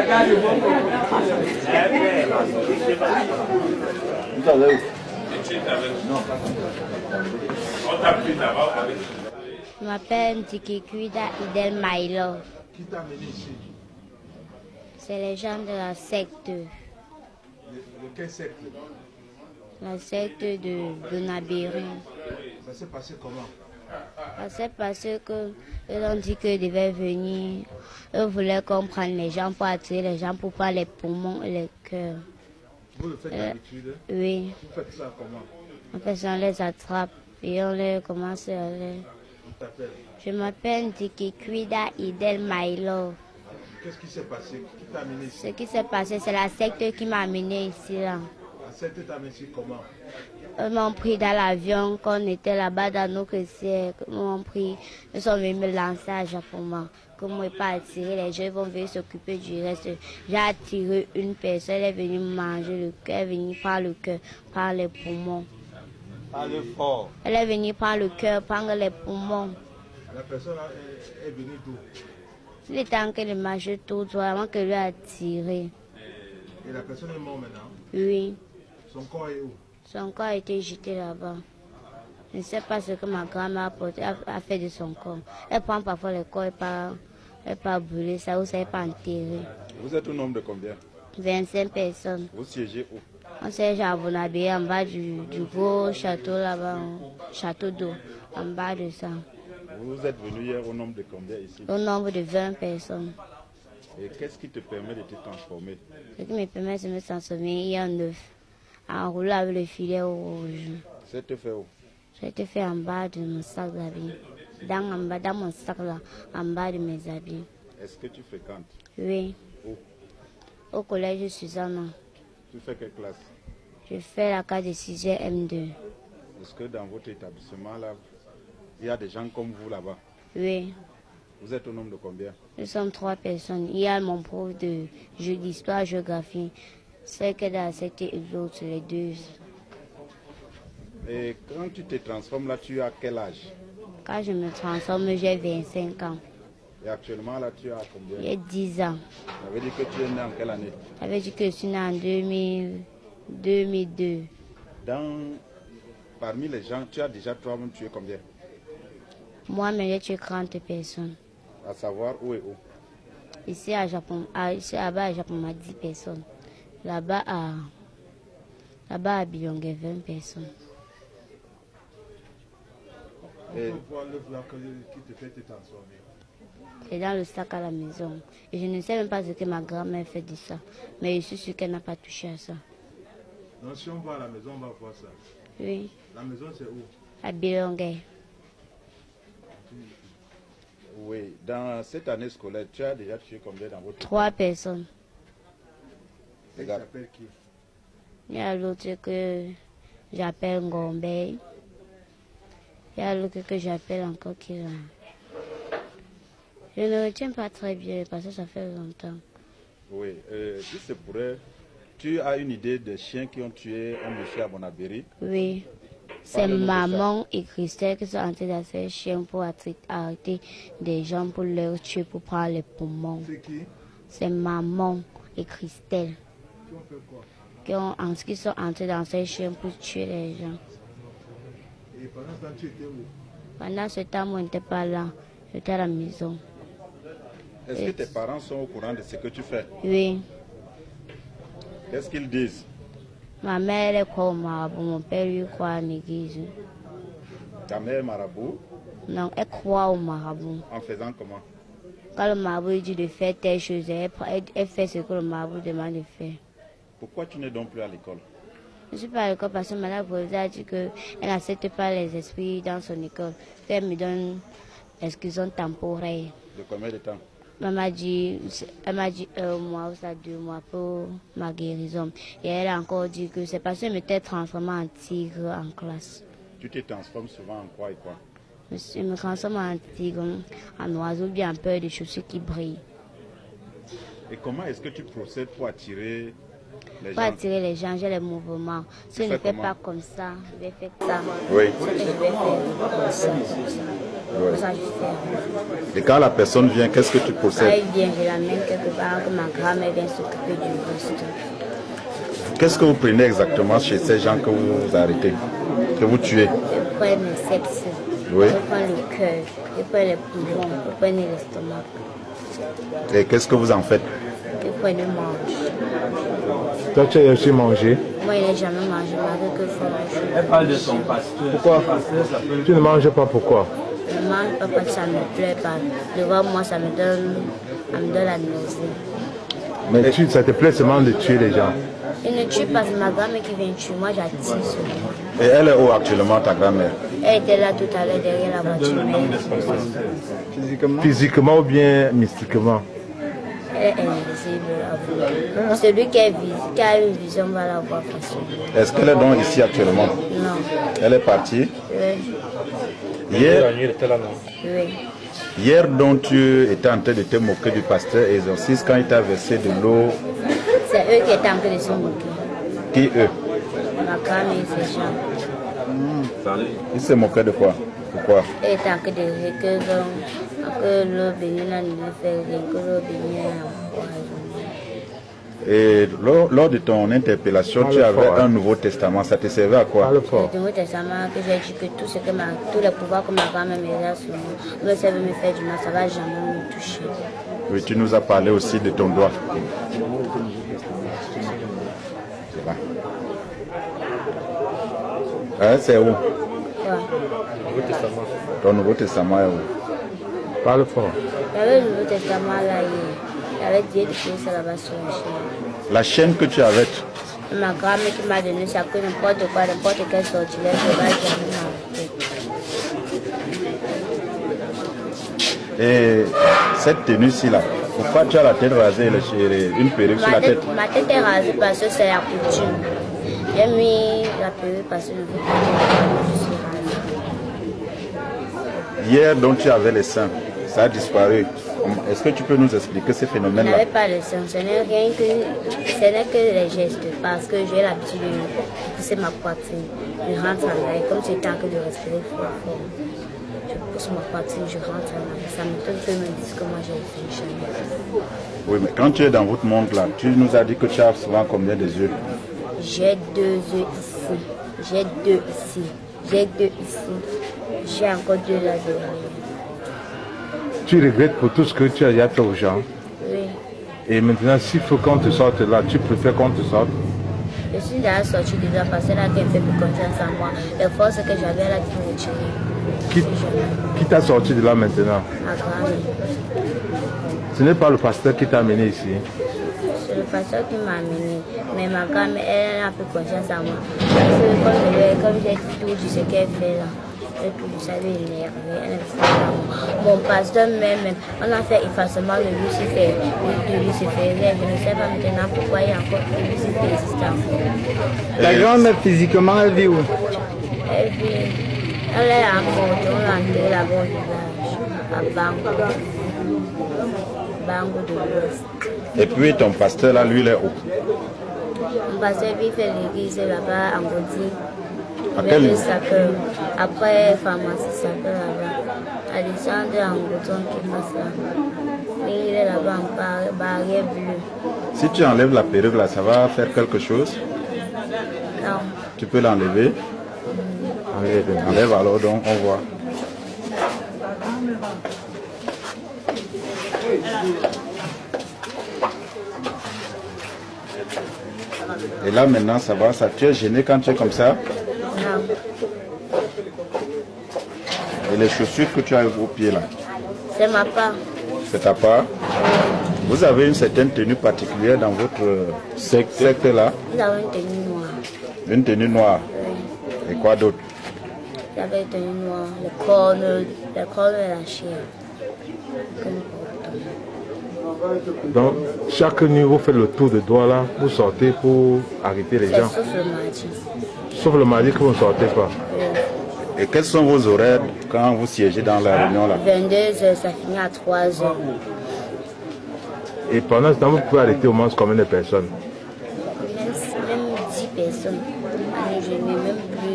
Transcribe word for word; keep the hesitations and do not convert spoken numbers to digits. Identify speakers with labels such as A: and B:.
A: Je m'appelle Tikikuida Idel Maïlo.
B: Qui t'a amené ici?
A: C'est les gens de la secte.
B: De, de quelle secte?
A: La secte de Donabéry.
B: Ça s'est passé comment?
A: Ça s'est passé que ils ont dit qu'ils devaient venir. Ils voulaient qu'on prenne les gens pour attirer les gens pour prendre les poumons et les cœurs.
B: Vous le faites
A: Euh,
B: d'habitude?
A: Oui.
B: Vous faites ça comment?
A: En fait, on les attrape et on les commence à les...
B: On t'appelle?
A: Je m'appelle Tikikuida Idel Maïlo.
B: Qu'est-ce qui s'est passé? Qui t'a amené ici?
A: Ce qui s'est passé, c'est la secte qui m'a amené ici. Là.
B: La secte t'a amené ici comment?
A: Ils m'ont pris dans l'avion quand on était là-bas dans nos chrétiens. Ils m'ont pris, ils sont venus me lancer à Japon. Comme moi, pas attirer les gens, ils vont venir s'occuper du reste. J'ai attiré une personne, elle est venue manger le cœur, elle est venue prendre le cœur, prendre les poumons.
B: Parlez fort.
A: Elle est venue prendre le cœur, prendre les poumons.
B: La personne là est, est venue d'où?
A: Il est temps qu'elle marche tout droit avant qu'elle lui a tiré.
B: Et la personne est morte maintenant?
A: Oui.
B: Son corps est où?
A: Son corps a été jeté là-bas. Je ne sais pas ce que ma grand-mère a, porté, a, a fait de son corps. Elle prend parfois le corps et pas, elle pas brûler ça ou ça n'est pas enterré.
C: Vous êtes au nombre de combien?
A: vingt-cinq personnes.
C: Vous siégez où?
A: On siège à Bonabé en bas du, du gros château là-bas, château d'eau, en bas de ça.
C: Vous êtes venu hier au nombre de combien ici?
A: Au nombre de vingt personnes.
C: Et qu'est-ce qui te permet de te transformer?
A: Ce qui me permet de me transformer, il y a neuf. Enroulé avec le filet rouge.
C: C'est te fait où?
A: J'ai été fait en bas de mon sac d'habits. Dans, en bas, dans mon sac là, en bas de mes habits.
C: Est-ce que tu fréquentes?
A: Oui.
C: Où?
A: Au collège Susanna.
C: Tu fais quelle classe?
A: Je fais la classe de sixième M deux.
C: Est-ce que dans votre établissement là, il y a des gens comme vous là-bas?
A: Oui.
C: Vous êtes au nombre de combien?
A: Nous sommes trois personnes. Il y a mon prof de jeu d'histoire, géographie. C'est que dans cette et l'autre, les deux.
C: Et quand tu te transformes là, tu as quel âge?
A: Quand je me transforme, j'ai vingt-cinq ans.
C: Et actuellement là, tu as combien?
A: J'ai dix ans.
C: Ça veut dire que tu es né en quelle année?
A: Ça veut dire que je suis né en deux mille, deux mille deux.
C: Dans, parmi les gens, tu as déjà toi-même tué combien?
A: Moi-même, j'ai tué trente personnes.
C: À savoir où et où?
A: Ici à Japon, à, ici là-bas à Japon, on a dix personnes. Là-bas à, là-bas à Bilongue, vingt personnes.
B: Et... On peut voir le blanc qui te fait te transformer.
A: C'est dans le sac à la maison. Et je ne sais même pas ce que ma grand-mère fait de ça. Mais je suis sûre qu'elle n'a pas touché à ça.
B: Donc si on va à la maison, on va voir ça.
A: Oui.
B: La maison c'est où?
A: À Bilongue.
C: Oui. Dans cette année scolaire, tu as déjà tué combien dans votre...
A: Trois personnes.
B: Et il s'appelle qui?
A: Il y a l'autre que j'appelle Ngombe. Il y a l'autre que j'appelle encore Kira. Je ne retiens pas très bien parce que ça fait longtemps.
C: Oui. Euh, si c'est pour eux, tu as une idée des chiens qui ont tué un monsieur à Bonabéry?
A: Oui. C'est maman et Christelle qui sont entrés dans ces chiens pour arrêter des gens pour leur tuer, pour prendre les poumons.
B: C'est qui?
A: C'est maman et Christelle.
B: Qui ont fait quoi?
A: Qui, ont, qui sont entrés dans ces chiens pour tuer les gens.
B: Et pendant ce temps, tu étais où?
A: Pendant ce temps, moi, je n'étais pas là. J'étais à la maison.
C: Est-ce que tes parents sont au courant de ce que tu fais?
A: Oui.
C: Qu'est-ce qu'ils disent?
A: Ma mère elle croit au marabout, mon père lui croit à l'église.
C: Ta mère est marabout?
A: Non, elle croit au marabout.
C: En faisant comment?
A: Quand le marabout lui dit de faire telle chose, elle, elle, elle fait ce que le marabout demande de faire.
C: Pourquoi tu n'es donc plus à l'école?
A: Je ne suis pas à l'école parce que Madame Bolza a dit qu'elle n'accepte pas les esprits dans son école. Elle me donne l'exclusion temporaire.
C: De combien de temps?
A: Elle m'a dit, elle m'a dit un mois ou ça, deux mois pour ma guérison. Et elle a encore dit que c'est parce qu'elle m'était transformée en tigre en classe.
C: Tu te transformes souvent en quoi et quoi?
A: Je me transforme en tigre, en oiseau, bien en peur des chaussures qui brillent.
C: Et comment est-ce que tu procèdes pour attirer les
A: Pour
C: gens?
A: attirer les gens, j'ai les mouvements. Si je ne fais pas comme ça, je vais faire ça.
C: Oui.
A: Je vais faire comme ça.
C: Ouais.
A: Pour ça, je fais.
C: Et quand la personne vient, qu'est-ce que tu
A: Quand
C: procèdes?
A: elle vient, je l'amène quelque part, que ma grand-mère vient s'occuper du reste.
C: Qu'est-ce que vous prenez exactement chez ces gens que vous arrêtez, que vous tuez?
A: Je prends mes sepsis,
C: Oui.
A: je prends le cœur, je prends les poumons, je prends l'estomac,
C: Et qu'est-ce que vous en faites?
A: je prends le manche.
D: Toi, tu as aussi mangé.
A: Moi, il n'a jamais mangé, malgré que je mange.
E: Elle parle de son pasteur.
D: Pourquoi? Tu ne manges pas, pourquoi?
A: Je ne mange pas parce que ça ne me plaît pas. Devant moi, ça me donne, ça me donne la nausée.
D: Mais tu, ça te plaît seulement de tuer les gens.
A: Je ne tue pas, c'est ma grand-mère qui vient tuer. Moi, j'attire seulement.
C: Et elle est où actuellement, ta grand-mère?
A: Elle était là tout à l'heure derrière la voiture.
D: Physiquement? Physiquement ou bien mystiquement?
A: Elle est invisible à vous. Celui qui, est vis qui a une vision va la voir facilement.
C: Est-ce qu'elle est donc ici actuellement?
A: Non.
C: Elle est partie?
A: Oui.
C: Hier,
A: Oui.
C: hier donc tu étais en train de te moquer du pasteur exorciste quand il t'a versé de l'eau.
A: C'est eux qui étaient en train de se moquer.
C: Qui eux?
A: Ma grand-mère et ses gens.
C: Ils se moquaient de quoi? Pourquoi?
A: Elle était en train de dire que l'eau- que l'eau bénie là ne lui fait rien, que l'eau bénie est empoisonnée.
C: Et lors, lors de ton interpellation,
D: Parle
C: tu avais
D: fort, hein.
C: un Nouveau Testament. Ça te servait à quoi?
D: Parle
A: C'est
D: fort.
A: du Nouveau Testament que j'ai dit que tout ce que ma, tous les pouvoirs que ma grand-mère me donne sur moi, même si elle veut me faire du mal, ça ne va jamais me toucher.
C: Oui, tu nous as parlé aussi de ton doigt. C'est là. Hein, c'est où?
A: Quoi?
C: Ton Nouveau Testament est où?
D: Parle fort.
A: Il y avait le Nouveau Testament là hier. Il y avait Dieu qui faisait ça là-bas sur la chaîne.
C: La chaîne que tu avais,
A: Ma grand-mère qui m'a donné ça, que n'importe quoi, n'importe quel sortilège, je ne vais jamais m'arrêter.
C: et cette tenue-ci là, pourquoi tu as la tête rasée et le- une perruque sur
A: Ma
C: la tête?
A: tête, ma tête est rasée parce que c'est la coutume. J'ai mis la perruque parce que je ne veux pas je suis rasée.
C: Hier donc tu avais les seins, ça a disparu. Est-ce que tu peux nous expliquer ce
A: Je
C: phénomène-là?
A: n'avais pas le sang, ce n'est rien que, ce n'est que les gestes parce que j'ai l'habitude de pousser ma poitrine. Je rentre en l'air comme si j'étais en train de respirer fort fort. Je pousse ma poitrine, je rentre en l'air. Ça me donne que me disent que moi j'ai fait jamais.
C: Oui, mais quand tu es dans votre monde là, tu nous as dit que tu as souvent combien de yeux?
A: J'ai deux yeux ici, j'ai deux ici, j'ai deux ici, j'ai encore deux là derrière.
D: Tu regrettes pour tout ce que tu as déjà fait aux gens.
A: Oui.
D: Et maintenant, s'il faut qu'on te sorte là, tu préfères qu'on te sorte.
A: Je suis déjà sortie de là parce que là qu'elle fait plus confiance en moi. Les forces que j'avais là qui me retiraient.
D: Qui, qui t'a sorti de là maintenant?
A: Ma grand-mère.
D: Ce n'est pas le pasteur qui t'a amené ici.
A: C'est le pasteur qui m'a amené. Mais ma grand-mère, elle a plus confiance en moi. Parce que comme je l'ai- comme j'ai tout dit ce qu'elle fait là, j'ai tout dit, ça lui énerve. Elle aime ça. Mon pasteur même, on a fait effacement de Lucifer. De Lucifer. Je ne sais pas maintenant pourquoi il y a encore que Lucifer existe encore.
E: Ta grand-mère physiquement, elle vit où?
A: Elle vit, elle est à Monte, on l'a enterrée là-bas au village, à Bango. Bango de l'Ouest.
C: Et puis ton pasteur là, lui, il est où?
A: Mon pasteur vit fait l'église là-bas en Gaudi.
C: À
A: Il
C: quel
A: vient de
C: niveau?
A: Sacre. Après, pharmacie Sacre là-bas. À descendre en Gaudon qui passe là. Et il est là-bas en bar- barrière bleue.
C: Si tu enlèves la perruque là, ça va faire quelque chose?
A: Non.
C: Tu peux l'enlever? Enlève, enlève alors donc, on voit. Et là maintenant ça va, ça, tu es gêné quand tu es comme ça?
A: Non.
C: Et les chaussures que tu as au pied là,
A: C'est ma part.
C: c'est ta part? Vous avez une certaine tenue particulière dans votre euh, secte, secte là?
A: Nous avons une tenue noire.
C: Une tenue noire.
A: Oui.
C: Et quoi d'autre?
A: J'avais une tenue noire, les cornes, les cornes de la chair. Que nous portons.
D: Donc, chaque nuit, vous faites le tour de doigt là, vous sortez pour arrêter les
A: C'est
D: gens.
A: sauf le mardi.
D: Sauf le mardi que vous ne sortez pas.
A: Oui.
C: Et quels sont vos horaires quand vous siégez dans la réunion là?
A: vingt-deux heures, ça finit à trois heures.
D: Et pendant ce temps, vous pouvez arrêter au moins combien de personnes?
A: Même, même dix personnes. Allez, je n'ai même plus.